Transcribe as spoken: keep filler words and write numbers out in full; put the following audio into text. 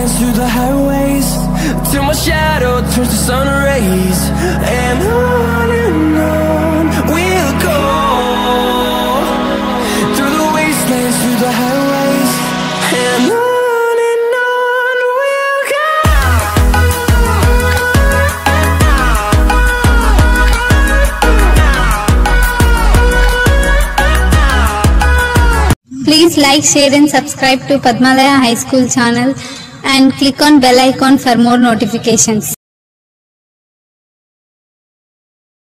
wastelands, through the highways, till my shadow turns to sun rays. And on and on we'll go, through the wastelands, through the highways, and on. Please like, share and subscribe to Padmalaya High School channel and click on bell icon for more notifications.